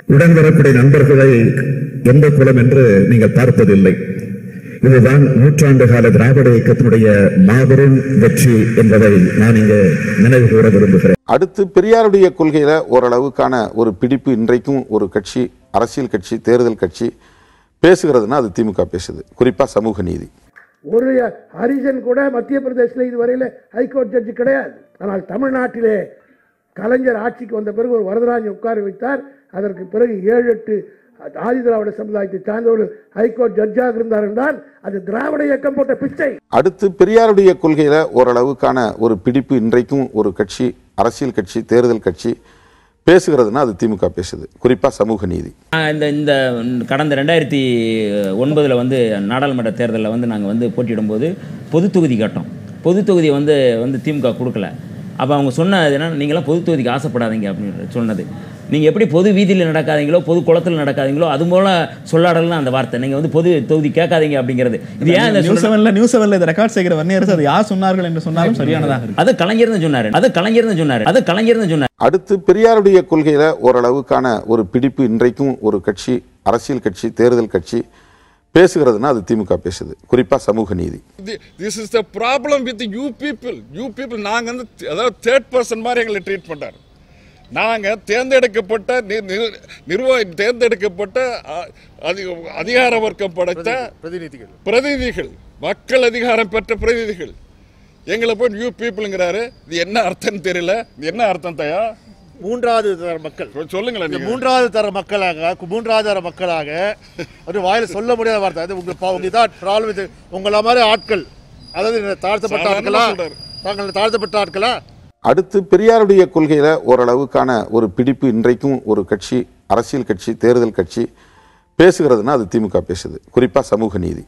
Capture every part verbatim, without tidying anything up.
உடன் வரக்கூடிய நண்பர்களை எந்த குலம் என்று நீங்கள் பார்ப்பதில்லை. இதுதான் நூற்றாண்டு கால திராவிட இயக்கத்தினுடைய மாபெரும் வெற்றி என்பதை நான் இங்கு நினைவு கூற விரும்புகிறேன். அடுத்து பெரியாருடைய கொள்கையில ஓரளவுக்கான ஒரு பிடிப்பு இன்றைக்கும் ஒரு கட்சி, அரசியல் கட்சி, தேர்தல் கட்சி பேசுகிறதுனா அது திமுக பேசுது. குறிப்பா சமூக நீதி. ஒரு ஹரிஜன் கூட மத்திய பிரதேசத்தில் இதுவரையில் ஹைகோர்ட் ஜட்ஜி கிடையாது. ஆனால் தமிழ்நாட்டிலே கலைஞர் ஆட்சிக்கு வந்த பிறகு ஒரு வரதராஜன் உட்கார வைத்தார். அதற்கு பிறகு ஏழு எட்டு ஆதி திராவிட சமுதாயத்தை சார்ந்தவர்கள் ஹைகோர்ட் ஜட்ஜாக இருந்தார் என்றால் அது திராவிட இயக்கம் போட்ட பிச்சை. அடுத்து பெரியாருடைய கொள்கையில ஓரளவுக்கான ஒரு பிடிப்பு இன்றைக்கும் ஒரு கட்சி, அரசியல் கட்சி, தேர்தல் கட்சி பேசுகிறதுனா அது திமுக பேசுது. குறிப்பா சமூக நீதி. இந்த இந்த கடந்த ரெண்டாயிரத்தி ஒன்பதுல வந்து நாடாளுமன்ற தேர்தலில் வந்து நாங்கள் வந்து போட்டியிடும் போது பொது தொகுதி கேட்டோம். பொது தொகுதியை வந்து வந்து திமுக கொடுக்கல. அப்போ அவங்க சொன்னது என்ன, நீங்களாம் பொது தொகுதிக்கு ஆசைப்படாதீங்க அப்படின்னு சொன்னது. நீங்கள் எப்படி பொது வீதியில் நடக்காதீங்களோ, பொது குளத்தில் நடக்காதீங்களோ, அது போல சொல்லாடலாம் அந்த வார்த்தை. நீங்கள் வந்து பொது தொகுதி கேட்காதீங்க அப்படிங்கிறது. இது ஏன் இந்த நியூஸ் செவன்ல நியூஸ் செவன்ல இதை ரெக்கார்ட் செய்கிற வன்னியரசு அது யார் சொன்னார்கள் என்று சொன்னாலும் சரியானதாக இருக்கு. அது கலைஞர் தான் சொன்னார். அது கலைஞர் தான் சொன்னார். அது கலைஞர் தான் சொன்னார். அடுத்து பெரியாருடைய கொள்கையில ஓரளவுக்கான ஒரு பிடிப்பு இன்றைக்கும் ஒரு கட்சி, அரசியல் கட்சி, தேர்தல் கட்சி பேசுகிறதுனா அது திமுக பேசுது. குறிப்பா சமூக நீதி. This is the problem with you people. You people நாங்க வந்து அதாவது தேர்ட் பர்சன் மாதிரி எங்களை ட்ரீட் பண்றாரு. நாங்க தேர்ந்தெடுக்கப்பட்ட நிர்வாகி தேர்ந்தெடுக்கப்பட்ட அதிகார வர்க்கம் படைத்த பிரதிநிதிகள் பிரதிநிதிகள் மக்கள் அதிகாரம் பெற்ற பிரதிநிதிகள் எங்களை போய் யூ பீப்புள்ங்கிறாரு. இது என்ன அர்த்தம் தெரியல. இது என்ன அர்த்தம் தயா? மூன்றாவது தர மக்கள் சொல்லுங்களேன். மூன்றாவது தர மக்களாக மூன்றாவது தர மக்களாக ஒரு வாயில சொல்ல முடியாத வார்த்தை. அது உங்க ப்ராப்ளம். இது உங்கள மாதிரி ஆட்கள், அதாவது தாழ்த்தப்பட்ட ஆட்களா, தாங்கள் தாழ்த்தப்பட்ட ஆட்களா? அடுத்து பெரியாருடைய கொள்கையில ஓரளவுக்கான ஒரு பிடிப்பு இன்றைக்கும் ஒரு கட்சி, அரசியல் கட்சி, தேர்தல் கட்சி பேசுகிறதுனா அது திமுக பேசுது. குறிப்பா சமூக நீதி.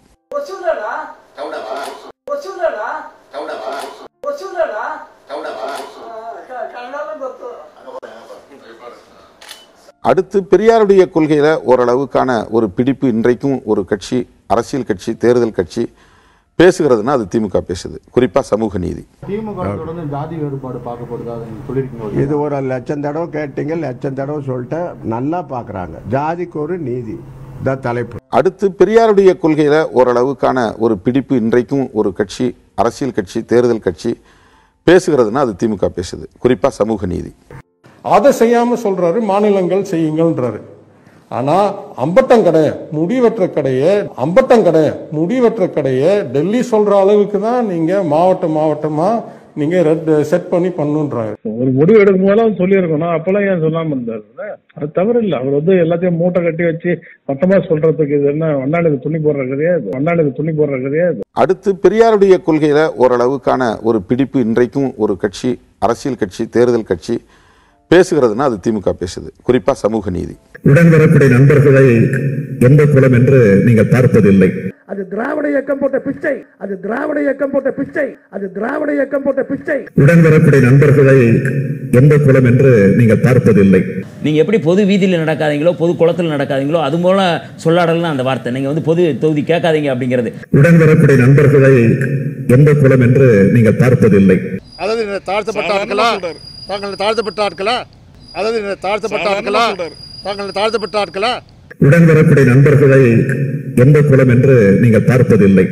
அடுத்து பெரியாருடைய கொள்கையில ஓரளவுக்கான ஒரு பிடிப்பு இன்றைக்கும் ஒரு கட்சி, அரசியல் கட்சி, தேர்தல் கட்சி பேசுகிறதுனா அது திமுக பேசுது. குறிப்பா சமூக நீதி. திமுக தொடர்ந்து ஜாதி வேறுபாடு பார்க்கப்படுது. இது ஒரு லட்சம் தடவை கேட்டீங்க, லட்சம் தடவை சொல்லிட்டு நல்லா பாக்குறாங்க. ஜாதிக்கு ஒரு நீதி தான் தலைப்பு. அடுத்து பெரியாருடைய கொள்கையில ஓரளவுக்கான ஒரு பிடிப்பு இன்றைக்கும் ஒரு கட்சி, அரசியல் கட்சி, தேர்தல் கட்சி பேசுகிறதுனா அது திமுக பேசுது. குறிப்பா சமூக நீதி. அதை செய்யாம சொல்றாரு, மாநிலங்கள் செய்யுங்கள்ன்றாரு. ஆனா அம்பட்டங்கடை முடிவற்ற கடையை அம்பட்டங்கடை முடிவற்ற கடையை டெல்லி சொல்ற அளவுக்கு தான் நீங்க மாவட்ட மாவட்டமா நீங்க செட் பண்ணி பண்ணுன்றாரு. ஒரு முடிவு எடுக்கும் போதெல்லாம் சொல்லி இருக்கணும். அப்பெல்லாம் ஏன் சொல்லாம இருந்தாரு? அது தவறு இல்லை. அவர் வந்து எல்லாத்தையும் மூட்டை கட்டி வச்சு மொத்தமா சொல்றதுக்கு இது என்ன வண்ணாளுக்கு துணி போடுற கிடையாது. வண்ணாளுக்கு துணி போடுற கிடையாது. அடுத்து பெரியாருடைய கொள்கையில ஓரளவுக்கான ஒரு பிடிப்பு இன்றைக்கும் ஒரு கட்சி, அரசியல் கட்சி, தேர்தல் கட்சி பேசுகிறதுனா அது திமுக பேசுது. குறிப்பா சமூக நீதி. உடன் வரக்கூடிய நண்பர்களை எந்த குலம் என்று நீங்கள் பார்ப்பதில்லை. அது திராவிட இயக்கம் போட்ட பிச்சை. அது திராவிட இயக்கம் போட்ட பிச்சை. அது திராவிட இயக்கம் போட்ட பிச்சை. உடன் வரக்கூடிய நண்பர்களை எந்த குலம் என்று நீங்கள் பார்ப்பதில்லை. நீங்க எப்படி பொது வீதியில் நடக்காதீங்களோ, பொது குளத்தில் நடக்காதீங்களோ, அது போல சொல்லாடலாம் அந்த வார்த்தை. நீங்க வந்து பொது தொகுதி கேட்காதீங்க அப்படிங்கிறது. உடன் வரக்கூடிய நண்பர்களை எந்த குலம் என்று நீங்கள் பார்ப்பதில்லை. அதாவது தாழ்த்தப்பட்ட ஆட்களா, தாங்கள் தாழ்த்தப்பட்ட ஆட்களா, அதாவது தாழ்த்தப்பட்ட ஆட்களா, தாங்கள் தாழ்த்தப்பட்ட ஆட்களா? உடன் வரக்கூடிய நண்பர்களை எந்த குலம் என்று நீங்கள் பார்ப்பதில்லை.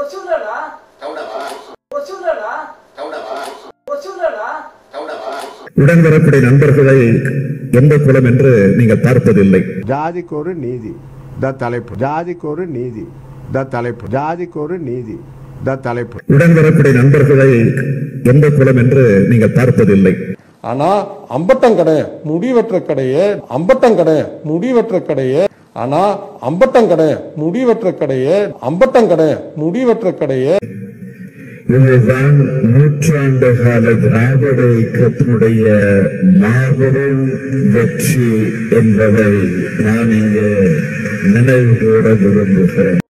உடன் வரக்கூடிய நண்பர்களை எந்த குலம் என்று நீங்கள் பார்ப்பதில்லை. ஜாதிக்கு ஒரு நீதி தான் தலைப்பு. ஜாதிக்கு ஒரு நீதி தான் தலைப்பு. ஜாதிக்கு ஒரு நீதி தான் தலைப்பு. உடன் வரக்கூடிய நண்பர்களை எந்த குலம் என்று நீங்கள் பார்ப்பதில்லை. ஆனா அம்பட்டங்கடை முடிவற்ற கடையை அம்பட்டங்கடை முடிவற்ற கடையை ஆனா அம்பட்டங்கடை முடிவற்ற கடையை அம்பட்டங்கடை முடிவற்ற கடையை இதுதான் நூற்றாண்டு கால திராவிட இயக்கத்தினுடைய மாபெரும் வெற்றி என்பதை நான் இங்கு நினைவு கூற விரும்புகிறேன்.